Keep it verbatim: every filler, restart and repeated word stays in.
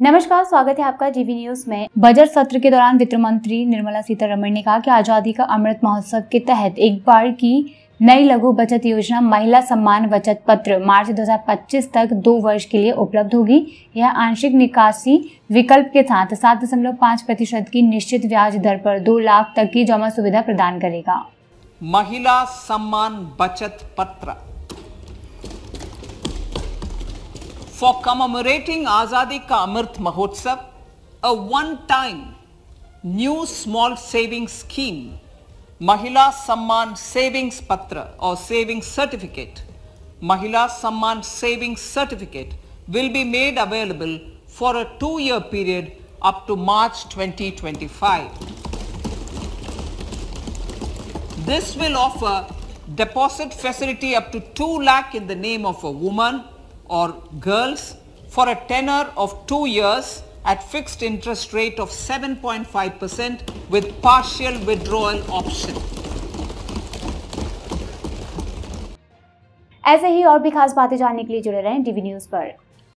नमस्कार, स्वागत है आपका जीवी न्यूज में। बजट सत्र के दौरान वित्त मंत्री निर्मला सीतारमण ने कहा कि आजादी का अमृत महोत्सव के तहत एक बार की नई लघु बचत योजना महिला सम्मान बचत पत्र मार्च दो हज़ार पच्चीस तक दो वर्ष के लिए उपलब्ध होगी। यह आंशिक निकासी विकल्प के साथ सात दशमलव पाँच प्रतिशत की निश्चित ब्याज दर पर दो लाख तक की जमा सुविधा प्रदान करेगा। महिला सम्मान बचत पत्र for commemorating Azadi Ka Amrit Mahotsav, a one-time new small savings scheme, Mahila Samman Savings Patra or Savings Certificate, Mahila Samman Savings Certificate will be made available for a two-year period up to March twenty twenty-five. This will offer deposit facility up to two lakh in the name of a woman or girls for a tenure of two years at fixed interest rate of seven point five percent with partial withdrawal option. ऐसे ही और भी खास बातें जानने के लिए जुड़े रहें डीवी न्यूज पर।